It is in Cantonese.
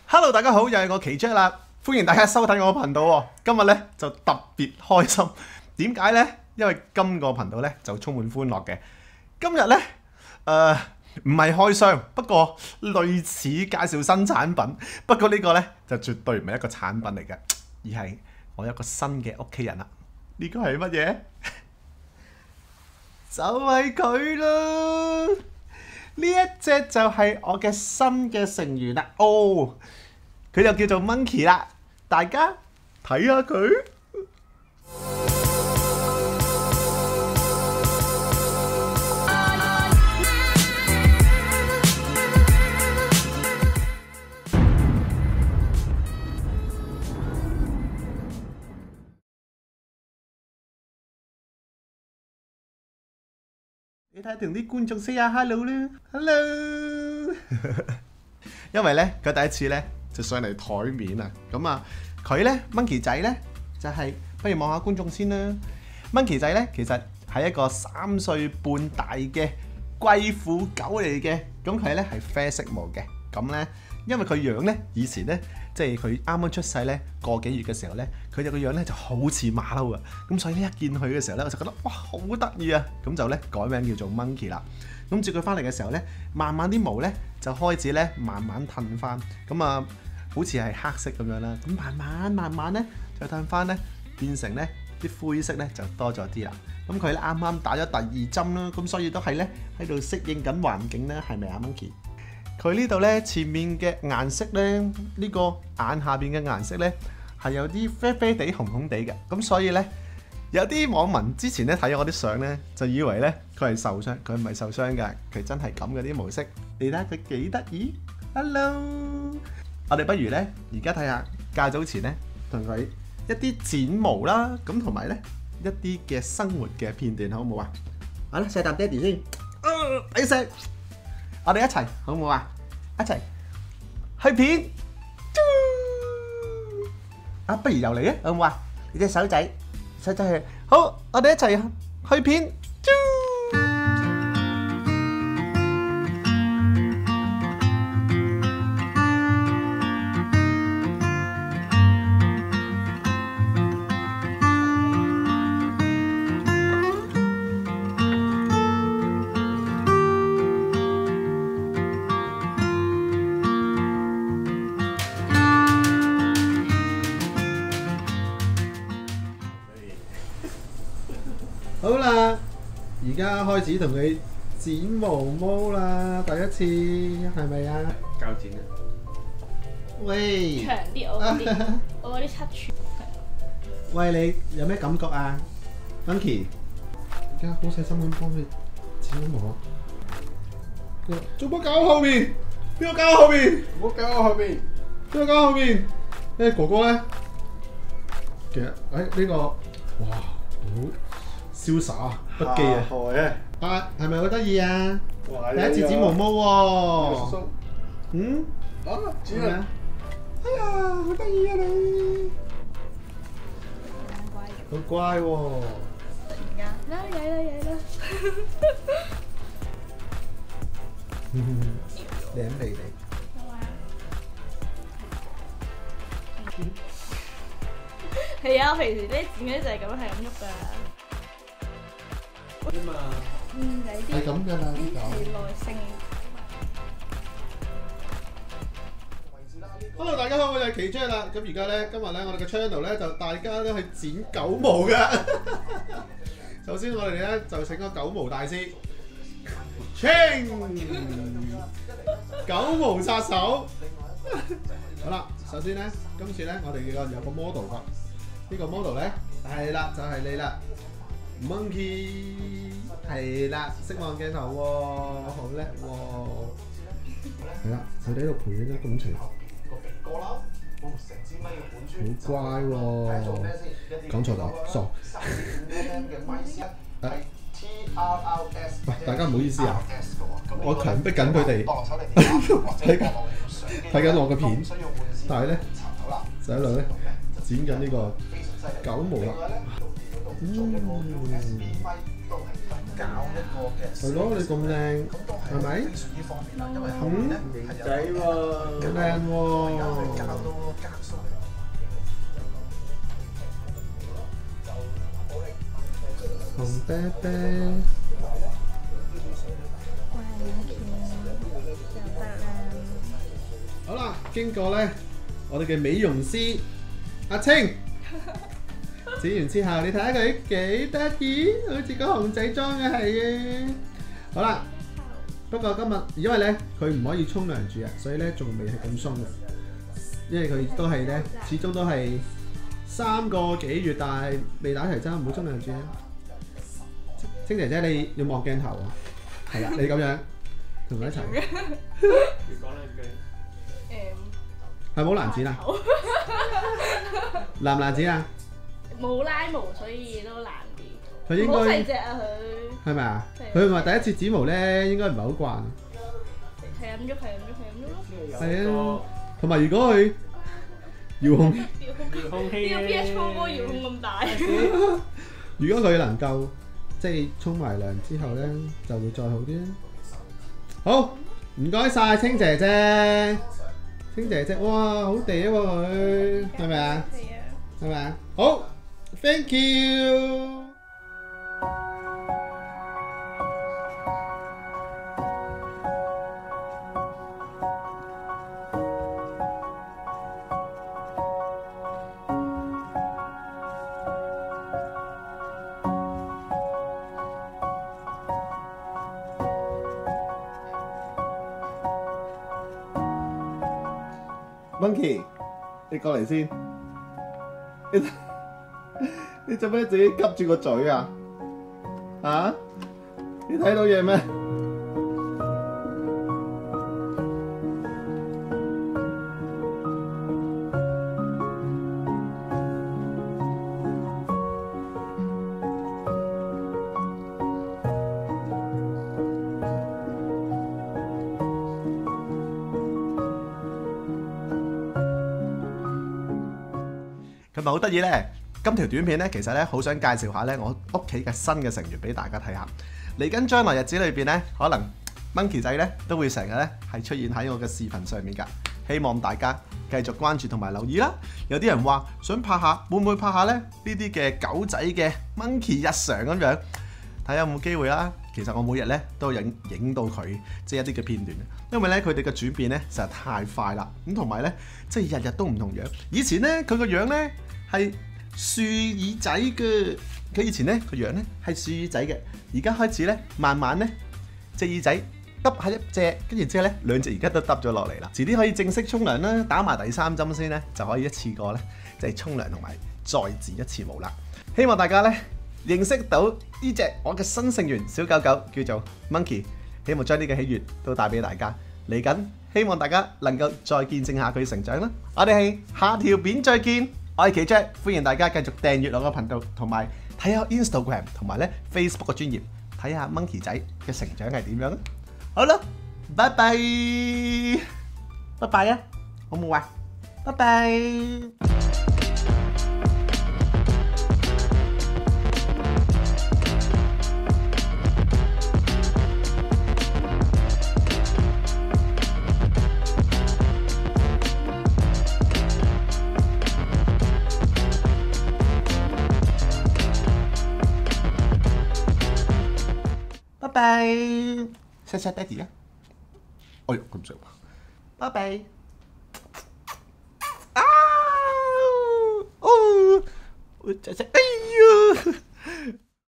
Hello， 大家好，又係我奇 Jack 啦，歡迎大家收睇我個頻道喎。今日咧就特別開心，點解呢？因為今個頻道咧就充滿歡樂嘅。今日咧唔係開箱，不過類似介紹新產品。不過呢個咧就絕對唔係一個產品嚟嘅，而係我有一個新嘅屋企人啦。呢個係乜嘢？就係佢啦！呢一隻就係我嘅新嘅成員啦。哦，佢就叫做 Monkey 啦。大家睇下佢。你睇同啲觀眾 say 下 hello 啦 ，hello。因為咧佢第一次咧就上嚟台面啊，咁啊佢咧 Monkey 仔咧就係、不如望下觀眾先啦。Monkey 仔咧其實係一個3歲半大嘅貴婦狗嚟嘅，咁佢咧係啡色毛嘅，咁咧因為佢樣咧以前咧即係佢啱啱出世咧個幾月嘅時候咧，佢哋個樣咧就好似馬騮啊，咁所以咧一見佢嘅時候咧我就覺得哇好得意啊，咁就咧改名叫做 Monkey 啦。咁接佢翻嚟嘅時候咧，慢慢啲毛咧就開始咧慢慢褪翻，咁啊好似係黑色咁樣啦，咁慢慢咧就褪翻咧變成咧啲灰色咧就多咗啲啦。咁佢咧啱啱打咗第2針啦，咁所以都係咧喺度適應緊環境咧，係咪啊 Monkey？佢呢度咧前面嘅顏色咧，呢個眼下邊嘅顏色咧係有啲啡啡地、紅紅地嘅，咁所以咧有啲網民之前咧睇我啲相咧，就以為咧佢係受傷，佢唔係受傷㗎，佢真係咁嘅啲模式。你睇下佢幾得意 ，Hello！ 我哋不如咧而家睇下較早前咧同佢一啲剪毛啦，咁同埋咧一啲嘅生活嘅片段，好唔好啊？好啦，錫啖爹哋先，抵錫！我哋一齊好唔好啊？一齊去片，啊不如由你啊，好唔好啊？你隻手仔去，好，我哋一齊去片。好啦，而家開始同佢剪毛毛啦，第一次係咪啊？ 膠剪啊！ 喂， 長啲我嗰啲7寸。 喂，你有咩感覺啊 ，Monkey？而家好細心咁幫佢剪毛啊！做乜搞後面？邊個搞後面？ 唔好搞我後邊。 邊個搞後面？哥哥咧，其實呢個哇好瀟灑啊，不羈啊！啊，係咪好得意啊？第一次剪毛毛喎。 叔叔， 嗯？ 啊，剪啊！ 哎呀，好得意啊你！好乖喎。 突然間，嚟啦！ 舐嚟。 係啊，我平時啲剪嗰啲就係咁，係咁喐㗎。 啫嘛。 你啲係咁㗎啦，呢個。 係耐性。 Hello， 大家好，我係奇 Jack 啦。咁而家咧，今日咧，我哋嘅 channel 咧就大家都係剪狗毛㗎。首先我哋咧就請個狗毛大師 ，Ching， 狗毛殺手。好啦，首先咧，今次咧我哋有個 model 㗎，呢個 model 咧係啦，就係你啦 ，Monkey， 係啦，識望鏡頭喎，好叻喎。係啦，佢哋喺度陪緊一感情。好乖喎，講錯咗，傻。喂，大家唔好意思啊，我強迫緊佢哋睇緊我嘅片，但係咧就喺度咧剪緊呢個狗毛啦。 係咯，你咁靚，係咪？ 型仔喎， 靚喎。紅啤啤。好啦，經過咧，我哋嘅美容師阿青剪完之後，你睇下佢幾得意，好似個熊仔裝嘅係嘅。好啦，不過今日因為咧佢唔可以沖涼住啊，所以咧仲未係咁鬆嘅，因為佢都係咧，始終都係3個幾月，但係未打齊針，唔好沖涼住啊！青姐姐，你要望鏡頭啊！係啦，你咁樣同佢一齊。 要講兩句。 係冇難剪啊？難唔難剪啊？ 冇拉毛，所以都難啲。 佢應好細該隻啊佢。 係咪啊？佢話第一次剪毛咧，應該唔係好慣。 係咁喐，係咁喐，係咁喐咯。 係啊，同埋如果佢遙控， 遙控器呢個 PS Pro 個遙控咁大。 如果佢能夠即係沖埋涼之後咧，就會再好啲啦。好，唔該曬青姐姐，青姐姐，哇，好嗲喎佢，係咪啊？ 係啊。 係咪啊？好 ，thank you。Monkey，你過嚟先。你做咩自己拮住個嘴啊？啊？你睇到嘢咩？咁咪好得意咧！今條短片咧，其實咧好想介紹下咧我屋企嘅新嘅成員俾大家睇下。嚟緊將來日子裏邊咧，可能 Monkey 仔咧都會成日咧係出現喺我嘅視頻上面㗎。希望大家繼續關注同埋留意啦。有啲人話想拍下，會唔會拍下咧呢啲嘅狗仔嘅 Monkey 日常咁樣？睇下有冇機會啦。其實我每日咧都影到佢即係一啲嘅片段，因為咧佢哋嘅轉變咧實在太快啦。咁同埋咧即係日日都唔同樣。以前咧佢個樣咧係樹耳仔嘅，佢以前咧個樣咧係樹耳仔嘅，而家開始咧慢慢咧隻耳仔耷下一隻，跟住之後咧兩隻而家都耷咗落嚟啦。遲啲可以正式沖涼啦，打埋第3針先咧就可以一次過咧即係沖涼同埋再剪一次毛啦。希望大家咧認識到呢隻我嘅新成員小狗狗叫做 Monkey， 希望將呢個喜悅都帶俾大家。嚟緊希望大家能夠再見證下佢成長啦。我哋係下條片再見。我係奇 Jack， 歡迎大家繼續訂閱我個頻道，同埋睇下 Instagram 同埋咧 Facebook 嘅專頁，睇下 Monkey 仔嘅成長係點樣啊！好啦，拜拜，拜拜啊！好冇啊？拜拜。拜拜，錫錫爹哋啊！哎呦，咁想，拜拜。啊！哦，我錫錫，哎呦！